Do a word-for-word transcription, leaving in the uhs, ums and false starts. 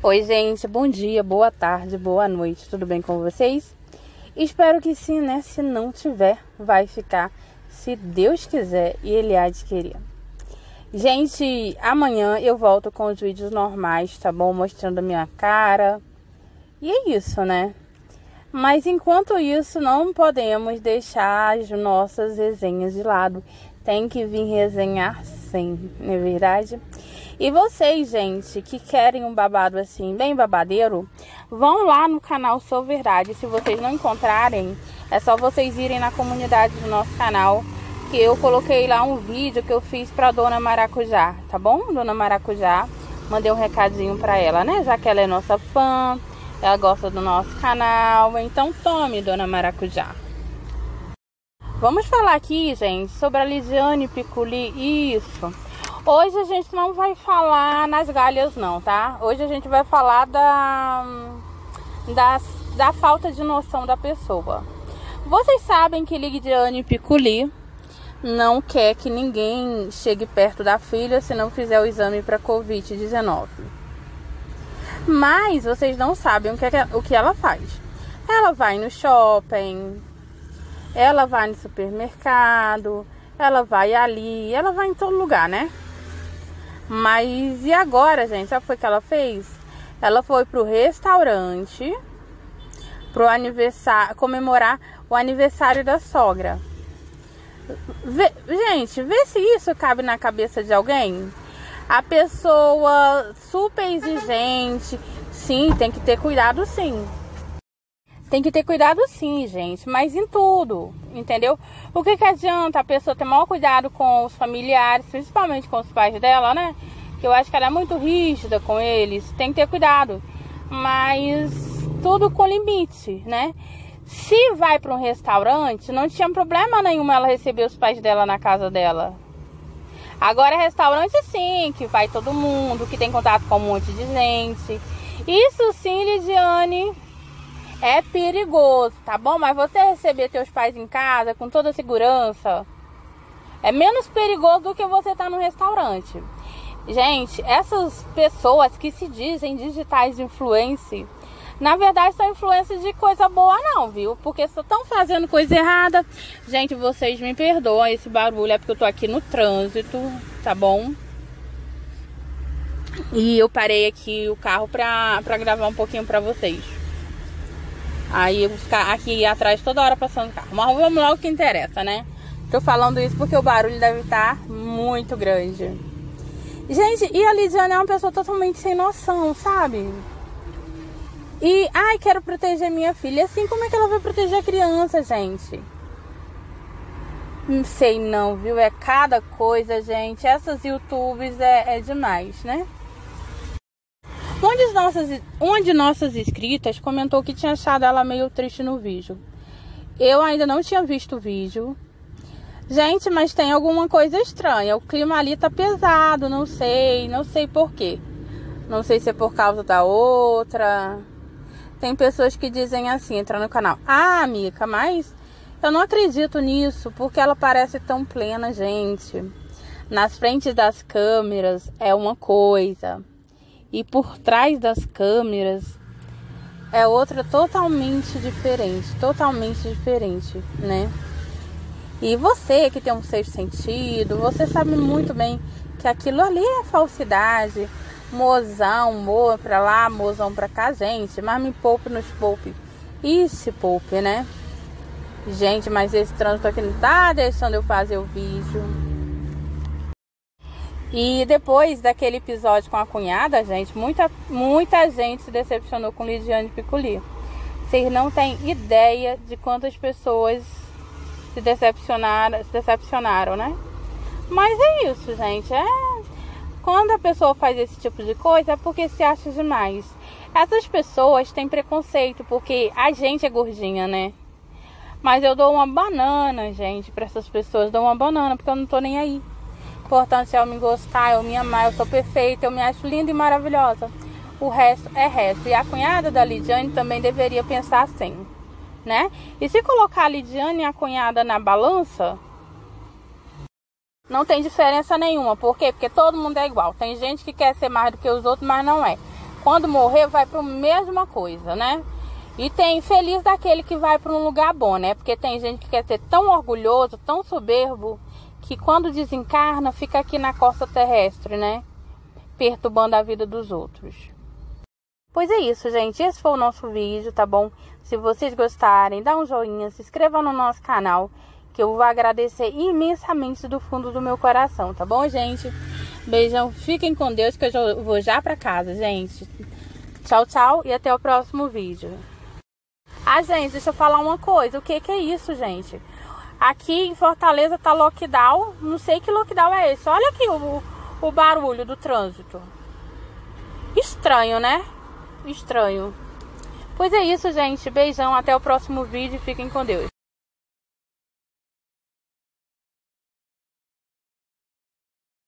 Oi, gente, bom dia, boa tarde, boa noite, tudo bem com vocês? Espero que sim, né? Se não tiver, vai ficar, se Deus quiser e Ele há de querer. Gente, amanhã eu volto com os vídeos normais, tá bom? Mostrando a minha cara. E é isso, né? Mas enquanto isso, não podemos deixar as nossas resenhas de lado. Tem que vir resenhar sim, não é verdade? E vocês, gente, que querem um babado assim, bem babadeiro, vão lá no canal Sou Verdade. Se vocês não encontrarem, é só vocês irem na comunidade do nosso canal, que eu coloquei lá um vídeo que eu fiz pra Dona Maracujá, tá bom? Dona Maracujá, mandei um recadinho pra ela, né? Já que ela é nossa fã, ela gosta do nosso canal, então tome, Dona Maracujá. Vamos falar aqui, gente, sobre a Lidiane Piccoli. Isso. Hoje a gente não vai falar nas galhas não, tá? Hoje a gente vai falar da, da, da falta de noção da pessoa. Vocês sabem que Lidiane Piccoli não quer que ninguém chegue perto da filha se não fizer o exame para covid dezenove. Mas vocês não sabem o que, o que ela faz. Ela vai no shopping, ela vai no supermercado, ela vai ali, ela vai em todo lugar, né? Mas e agora, gente? Sabe o que, que ela fez? Ela foi pro restaurante pro aniversário, comemorar o aniversário da sogra. Vê, gente, vê se isso cabe na cabeça de alguém. A pessoa super exigente, sim, tem que ter cuidado, sim. Tem que ter cuidado sim, gente, mas em tudo, entendeu? O que que adianta a pessoa ter maior cuidado com os familiares, principalmente com os pais dela, né? Que eu acho que ela é muito rígida com eles, tem que ter cuidado. Mas tudo com limite, né? Se vai para um restaurante, não tinha problema nenhum ela receber os pais dela na casa dela. Agora restaurante sim, que vai todo mundo, que tem contato com um monte de gente. Isso sim, Lidiane, é perigoso, tá bom? Mas você receber teus pais em casa com toda a segurança é menos perigoso do que você estar no restaurante. Gente, essas pessoas que se dizem digitais influencer, na verdade são influências de coisa boa não, viu? Porque se estão fazendo coisa errada, gente, vocês me perdoam esse barulho, é porque eu tô aqui no trânsito, tá bom? E eu parei aqui o carro pra, pra gravar um pouquinho pra vocês. Aí eu vou ficar aqui atrás toda hora passando carro. Mas vamos logo que interessa, né? Tô falando isso porque o barulho deve estar muito grande. Gente, e a Lidiane é uma pessoa totalmente sem noção, sabe? E, ai, quero proteger minha filha. Assim, como é que ela vai proteger a criança, gente? Não sei não, viu? É cada coisa, gente. Essas youtubers é, é demais, né? Uma de, nossas, uma de nossas inscritas comentou que tinha achado ela meio triste no vídeo. Eu ainda não tinha visto o vídeo. Gente, mas tem alguma coisa estranha. O clima ali tá pesado, não sei, não sei por quê. Não sei se é por causa da outra. Tem pessoas que dizem assim, entra no canal. Ah, amiga, mas eu não acredito nisso, porque ela parece tão plena, gente. Nas frentes das câmeras é uma coisa. E por trás das câmeras é outra totalmente diferente, totalmente diferente, né? E você que tem um sexto sentido, você sabe muito bem que aquilo ali é falsidade, mozão, moa pra lá, mozão pra cá, gente, mas me poupe, nos poupe. E se poupe, né? Gente, mas esse trânsito aqui não tá deixando eu fazer o vídeo. E depois daquele episódio com a cunhada, gente, muita, muita gente se decepcionou com Lidiane Piccoli. Vocês não têm ideia de quantas pessoas se decepcionaram, se decepcionaram, né? Mas é isso, gente. É... Quando a pessoa faz esse tipo de coisa é porque se acha demais. Essas pessoas têm preconceito porque a gente é gordinha, né? Mas eu dou uma banana, gente, pra essas pessoas. Dou uma banana porque eu não tô nem aí. O importante é eu me gostar, eu me amar, eu sou perfeita, eu me acho linda e maravilhosa. O resto é resto. E a cunhada da Lidiane também deveria pensar assim, né? E se colocar a Lidiane e a cunhada na balança, não tem diferença nenhuma. Por quê? Porque todo mundo é igual. Tem gente que quer ser mais do que os outros, mas não é. quando morrer vai para a mesma coisa, né? E tem feliz daquele que vai para um lugar bom, né? Porque tem gente que quer ser tão orgulhoso, tão soberbo, que quando desencarna fica aqui na costa terrestre, né? Perturbando a vida dos outros. Pois é isso, gente. Esse foi o nosso vídeo, tá bom? Se vocês gostarem, dá um joinha, se inscreva no nosso canal, que eu vou agradecer imensamente do fundo do meu coração, tá bom, gente? Beijão, fiquem com Deus, que eu já vou já pra casa, gente. Tchau, tchau e até o próximo vídeo. Ah, gente, deixa eu falar uma coisa. O que que é isso, gente? Aqui em Fortaleza tá lockdown. Não sei que lockdown é esse. Olha aqui o, o barulho do trânsito. Estranho, né? Estranho. Pois é isso, gente. Beijão. Até o próximo vídeo. Fiquem com Deus.